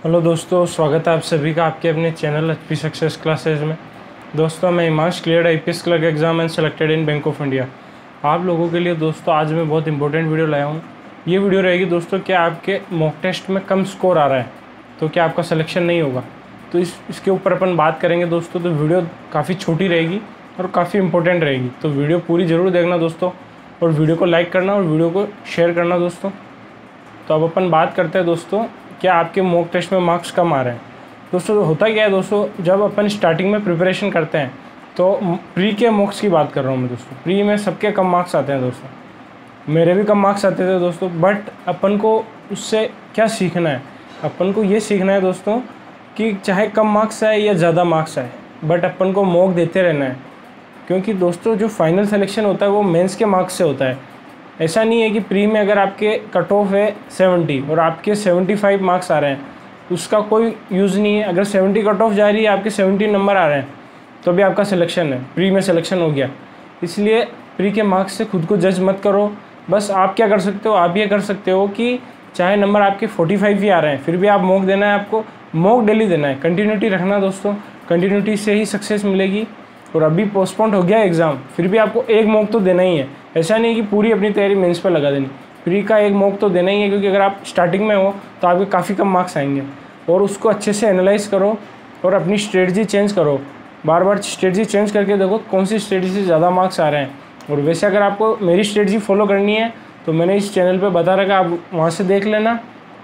Hello दोस्तों, स्वागत है आप सभी का आपके अपने चैनल एचपी सक्सेस क्लासेज में। दोस्तों, मैं Himansh clear IPS clerk exam and selected in Bank of India. आप लोगों के लिए दोस्तों आज मैं बहुत इंपॉर्टेंट वीडियो लाया हूँ। ये वीडियो रहेगी दोस्तों, क्या आपके मॉक टेस्ट में कम स्कोर आ रहा है तो क्या आपका सिलेक्शन नहीं होगा, तो इसके ऊपर अपन बात करेंगे दोस्तों। तो वीडियो काफ़ी छोटी रहेगी और काफ़ी इंपॉर्टेंट रहेगी, तो वीडियो पूरी ज़रूर देखना दोस्तों, और वीडियो को लाइक करना और वीडियो को शेयर करना दोस्तों। तो अब अपन बात करते हैं दोस्तों, क्या आपके मॉक टेस्ट में मार्क्स कम आ रहे हैं। दोस्तों होता क्या है दोस्तों, जब अपन स्टार्टिंग में प्रिपरेशन करते हैं तो प्री के मॉक्स की बात कर रहा हूँ मैं दोस्तों। प्री में सबके कम मार्क्स आते हैं दोस्तों, मेरे भी कम मार्क्स आते थे दोस्तों। बट अपन को उससे क्या सीखना है, अपन को ये सीखना है दोस्तों कि चाहे कम मार्क्स आए या ज़्यादा मार्क्स आए, बट अपन को मॉक देते रहना है। क्योंकि दोस्तों जो फाइनल सिलेक्शन होता है वो मेंस के मार्क्स से होता है। ऐसा नहीं है कि प्री में अगर आपके कट ऑफ है 70 और आपके 75 मार्क्स आ रहे हैं, उसका कोई यूज़ नहीं है। अगर 70 कट ऑफ जा रही है, आपके 70 नंबर आ रहे हैं, तो भी आपका सिलेक्शन है, प्री में सिलेक्शन हो गया। इसलिए प्री के मार्क्स से खुद को जज मत करो। बस आप क्या कर सकते हो, आप ये कर सकते हो कि चाहे नंबर आपके 45 ही आ रहे हैं, फिर भी आप मॉक देना है। आपको मॉक डेली देना है, कंटिन्यूटी रखना दोस्तों, कंटिन्यूटी से ही सक्सेस मिलेगी। और अभी पोस्टपोन्ड हो गया एग्ज़ाम, फिर भी आपको एक मॉक तो देना ही है। ऐसा नहीं कि पूरी अपनी तैयारी मेंस पर लगा देनी, प्री का एक मॉक तो देना ही है। क्योंकि अगर आप स्टार्टिंग में हो तो आपके काफ़ी कम मार्क्स आएंगे, और उसको अच्छे से एनालाइज करो और अपनी स्ट्रेटजी चेंज करो। बार बार स्ट्रेटजी चेंज करके देखो कौन सी स्ट्रेटजी से ज़्यादा मार्क्स आ रहे हैं। और वैसे अगर आपको मेरी स्ट्रेटजी फॉलो करनी है तो मैंने इस चैनल पर बता रखा, आप वहाँ से देख लेना।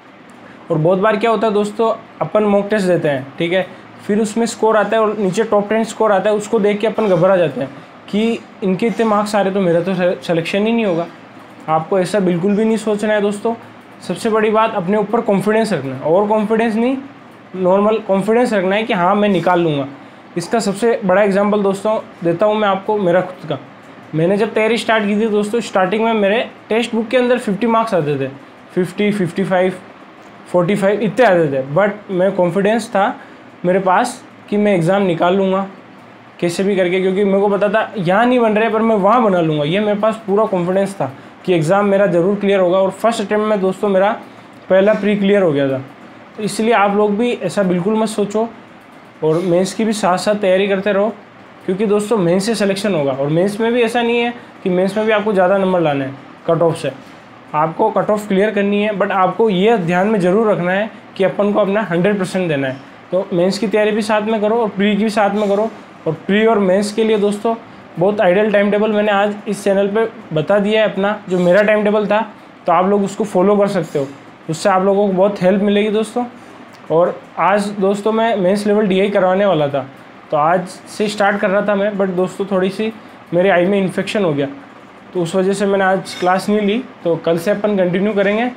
और बहुत बार क्या होता है दोस्तों, अपन मॉक टेस्ट देते हैं, ठीक है, फिर उसमें स्कोर आता है और नीचे टॉप 10 स्कोर आता है, उसको देख के अपन घबरा जाते हैं कि इनके इतने मार्क्स आ रहे तो मेरा तो सिलेक्शन ही नहीं होगा। आपको ऐसा बिल्कुल भी नहीं सोचना है दोस्तों। सबसे बड़ी बात, अपने ऊपर कॉन्फिडेंस रखना है, और कॉन्फिडेंस नहीं, नॉर्मल कॉन्फिडेंस रखना है कि हाँ मैं निकाल लूँगा। इसका सबसे बड़ा एग्जाम्पल दोस्तों देता हूँ मैं आपको, मेरा खुद का। मैंने जब तैयारी स्टार्ट की थी दोस्तों, स्टार्टिंग में मेरे टेक्स्ट बुक के अंदर 50 मार्क्स आते थे, 50, 55, 45 इतने आते थे। बट मैं कॉन्फिडेंस था मेरे पास कि मैं एग्ज़ाम निकाल लूँगा कैसे भी करके, क्योंकि मेरे को पता था यहाँ नहीं बन रहे पर मैं वहाँ बना लूँगा। ये मेरे पास पूरा कॉन्फिडेंस था कि एग्ज़ाम मेरा ज़रूर क्लियर होगा। और फर्स्ट अटैम्प्ट में दोस्तों मेरा पहला प्री क्लियर हो गया था। तो इसलिए आप लोग भी ऐसा बिल्कुल मत सोचो, और मेंस की भी साथ साथ तैयारी करते रहो। क्योंकि दोस्तों मेंस से सिलेक्शन होगा, और मेंस में भी ऐसा नहीं है कि मेंस में भी आपको ज़्यादा नंबर लाने हैं कट ऑफ से। आपको कट ऑफ क्लियर करनी है, बट आपको ये ध्यान में ज़रूर रखना है कि अपन को अपना 100% देना है। तो मेंस की तैयारी भी साथ में करो और प्री की भी साथ में करो। और प्री और मेंस के लिए दोस्तों बहुत आइडियल टाइम टेबल मैंने आज इस चैनल पे बता दिया है अपना, जो मेरा टाइम टेबल था। तो आप लोग उसको फॉलो कर सकते हो, उससे आप लोगों को बहुत हेल्प मिलेगी दोस्तों। और आज दोस्तों मैं मेंस लेवल DI करवाने वाला था, तो आज से स्टार्ट कर रहा था मैं, बट दोस्तों थोड़ी सी मेरे आई में इन्फेक्शन हो गया, तो उस वजह से मैंने आज क्लास नहीं ली। तो कल से अपन कंटिन्यू करेंगे।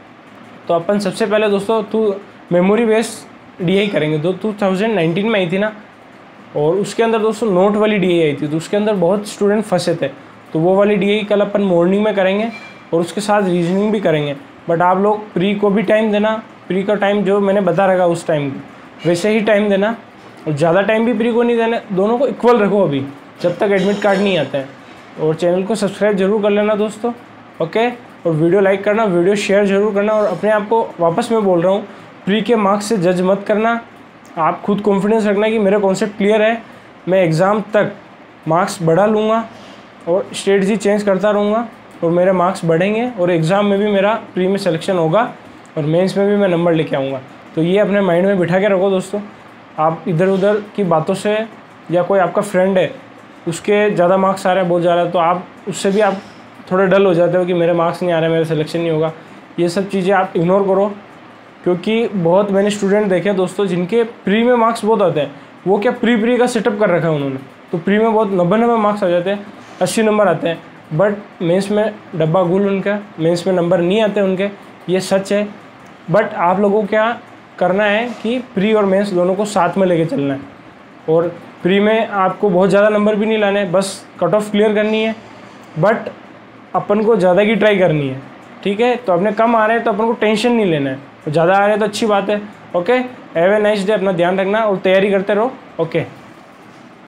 तो अपन सबसे पहले दोस्तों मेमोरी बेस्ड DI करेंगे। 2019 में आई थी ना, और उसके अंदर दोस्तों नोट वाली DI आई थी, तो उसके अंदर बहुत स्टूडेंट फंसे थे। तो वो वाली DI कल अपन मॉर्निंग में करेंगे, और उसके साथ रीजनिंग भी करेंगे। बट आप लोग प्री को भी टाइम देना, प्री का टाइम जो मैंने बता रखा उस टाइम वैसे ही टाइम देना, और ज़्यादा टाइम भी प्री को नहीं देना। दोनों को इक्वल रखो अभी, जब तक एडमिट कार्ड नहीं आता है। और चैनल को सब्सक्राइब जरूर कर लेना दोस्तों, ओके। और वीडियो लाइक करना, वीडियो शेयर जरूर करना। और अपने आप को वापस मैं बोल रहा हूँ, प्री के मार्क्स से जज मत करना। आप खुद कॉन्फिडेंस रखना कि मेरा कॉन्सेप्ट क्लियर है, मैं एग्ज़ाम तक मार्क्स बढ़ा लूँगा और स्ट्रेटजी चेंज करता रहूँगा, और मेरे मार्क्स बढ़ेंगे, और एग्ज़ाम में भी मेरा प्री में सिलेक्शन होगा, और मेंस में भी मैं नंबर लेके आऊँगा। तो ये अपने माइंड में बिठा के रखो दोस्तों। आप इधर उधर की बातों से, या कोई आपका फ्रेंड है उसके ज़्यादा मार्क्स आ रहे हैं, बहुत ज़्यादा, तो आप उससे भी आप थोड़े डल हो जाते हो कि मेरे मार्क्स नहीं आ रहे, मेरा सिलेक्शन नहीं होगा। ये सब चीज़ें आप इग्नोर करो। क्योंकि बहुत मैंने स्टूडेंट देखे दोस्तों जिनके प्री में मार्क्स बहुत आते हैं, वो क्या प्री का सेटअप कर रखा है उन्होंने, तो प्री में बहुत 90 मार्क्स आ जाते हैं, 80 नंबर आते हैं। बट मेंस में डब्बा गुल उनका, मेंस में नंबर नहीं आते उनके, ये सच है। बट आप लोगों को क्या करना है कि प्री और मेंस दोनों को साथ में लेके चलना है। और प्री में आपको बहुत ज़्यादा नंबर भी नहीं लाने, बस कट ऑफ क्लियर करनी है, बट अपन को ज़्यादा की ट्राई करनी है, ठीक है। तो अपने कम आ रहे हैं तो अपन को टेंशन नहीं लेना है, ज़्यादा आ रहे हैं तो अच्छी बात है, okay. Have a nice day, अपना ध्यान रखना और तैयारी करते रहो, ओके।